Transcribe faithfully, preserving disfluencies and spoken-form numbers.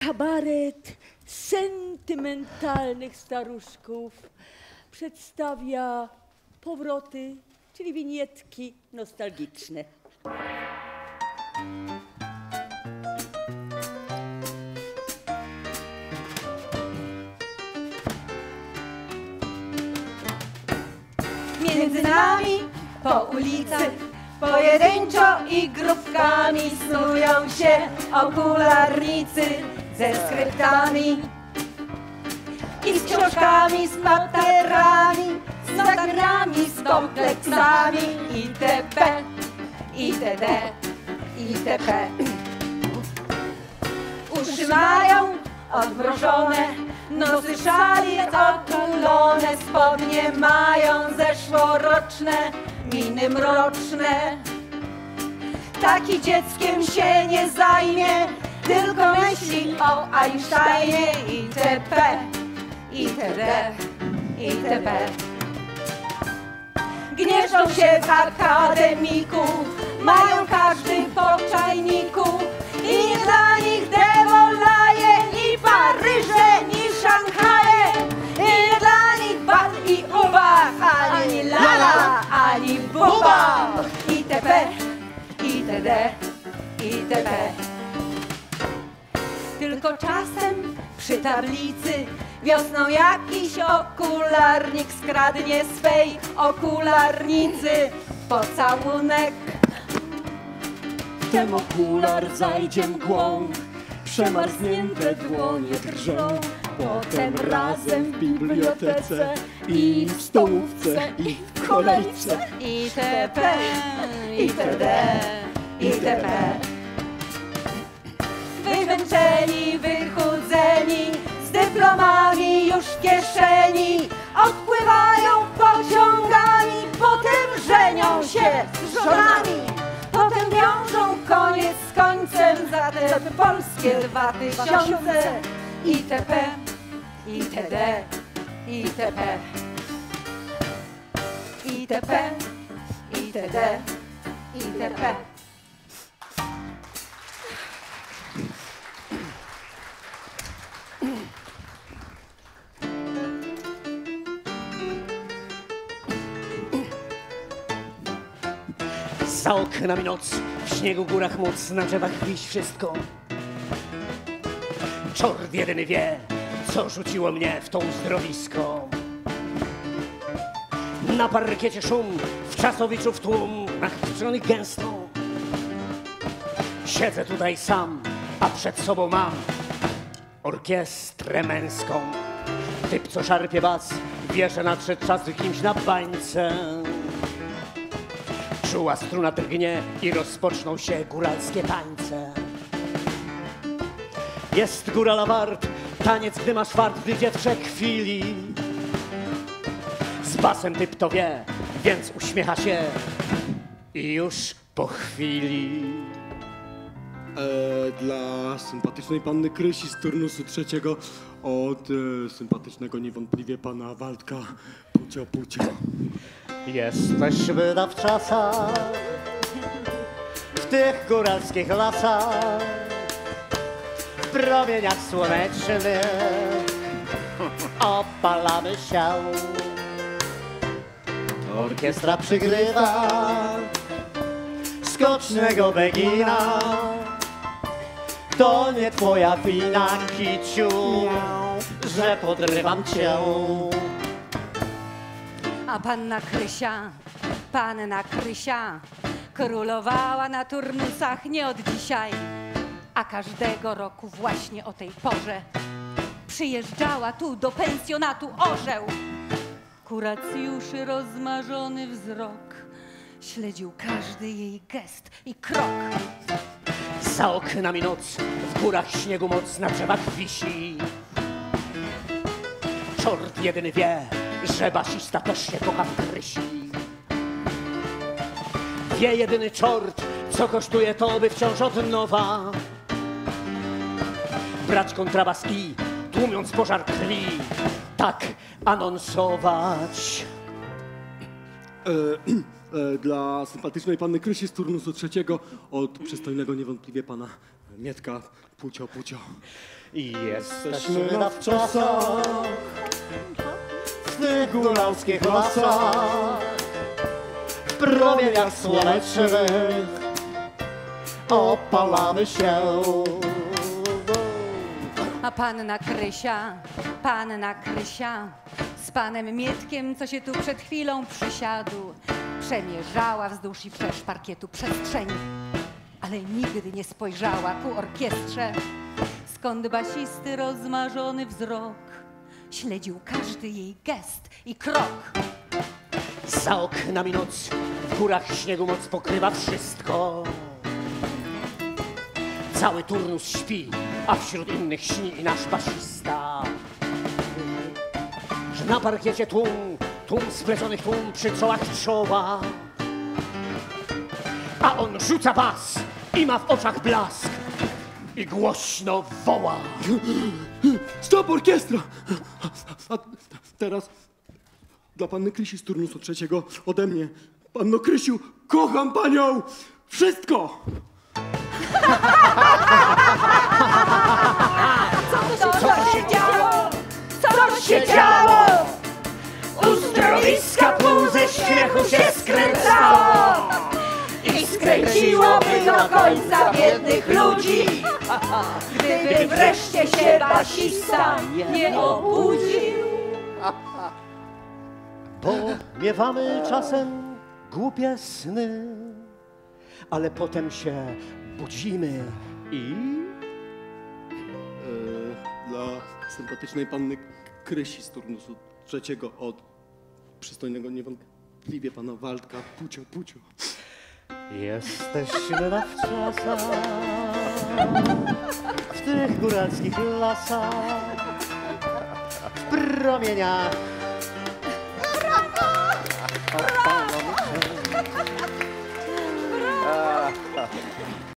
Kabaret sentymentalnych staruszków przedstawia powroty, czyli winietki nostalgiczne. Między nami po ulicy pojedynczo i grupkami snują się okularnicy ze skryptami i z książkami, z papierami, z nagrami, z kompleksami itp. itd. itp. Uszy mają odmrożone, nosy szali otulone, spodnie mają zeszłoroczne, miny mroczne. Taki dzieckiem się nie zajmie, tylko myśli o Einsteinie itp. itd. itp. Gnieżdżą się w akademiku, mają każdy po czajniku i dla nich Devolaje i Paryże i Szanghaje i dla nich bal i uba, ani lala, ani buba itp. itd. itp. Tylko czasem przy tablicy wiosną jakiś okularnik skradnie swej okularnicy pocałunek. Ten okular zajdzie mgłą, przemarznięte dłonie drżą. Potem razem w bibliotece i w stołówce i w kolejce itp. itd. itp. Wymęczeni, wychudzeni, z dyplomami już w kieszeni, odpływają pociągami, potem żenią się z żonami, potem wiążą koniec z końcem za te polskie dwa tysiące itp. itd. itp. itp. itd. itp. Za oknami noc, w śniegu, górach moc, na drzewach wiś wszystko. Czort jedyny wie, co rzuciło mnie w to uzdrowisko. Na parkiecie szum, w czasowiczów tłum, nakręcony gęsto. Siedzę tutaj sam, a przed sobą mam orkiestrę męską. Typ, co szarpie bas, wie, że nadszedł czas kimś na bańce. Czuła struna drgnie i rozpoczną się góralskie tańce. Jest górala wart, taniec, gdy masz fart, gdy dziewczę chwili. Z basem typ to wie, więc uśmiecha się i już po chwili. E, dla sympatycznej panny Krysi z turnusu trzeciego od e, sympatycznego niewątpliwie pana Waldka Pucio Pucio. Jesteśmy zawczasach w tych góralskich lasach, w promieniach słonecznych opalamy się. Orkiestra przygrywa skocznego Begina. To nie twoja wina, kiciu, że podrywam cię. A panna Krysia, panna Krysia królowała na turnusach nie od dzisiaj, a każdego roku właśnie o tej porze przyjeżdżała tu do pensjonatu Orzeł. Kuracjuszy rozmarzony wzrok śledził każdy jej gest i krok. Za oknami noc, w górach śniegu moc, na drzewach wisi. Czort jedyny wie, że basista też się kocha w Krysi. Wie jedyny czort, co kosztuje to, by wciąż od nowa brać kontrabas i, tłumiąc pożar krwi, tak anonsować. E, e, dla sympatycznej panny Krysi z turnusu trzeciego od przystojnego niewątpliwie pana Mietka Pucio Pucio. Jesteśmy na wczasach, w tych góralskich lasach, w promieniach słonecznych opalamy się. A panna Krysia, panna Krysia, z panem Mietkiem, co się tu przed chwilą przysiadł, przemierzała wzdłuż i wszerz parkietu przestrzeń, ale nigdy nie spojrzała ku orkiestrze, skąd basisty rozmarzony wzrok śledził każdy jej gest i krok. Za oknami noc, w górach śniegu moc pokrywa wszystko. Cały turnus śpi, a wśród innych śni i nasz basista. Że na parkiecie tłum, tłum splecionych tłum przy czołach czoła. A on rzuca bas i ma w oczach blask i głośno woła. Stop, orkiestra! A teraz dla panny Krysi z turnusu trzeciego ode mnie. Panno Krysiu, kocham panią! Wszystko! Co to się działo? Co się działo? Uzdrowiska pół ze śmiechu się skręcało i skręciłoby do końca biednych ludzi, gdyby wreszcie się basista nie obudził. Bo miewamy czasem głupie sny, ale potem się budzimy i... E, dla sympatycznej panny Krysi z turnusu trzeciego od przystojnego niewątpliwie pana Waldka Pucio Pucio. Jesteśmy na wczasach, w tych góralskich lasach, w promieniach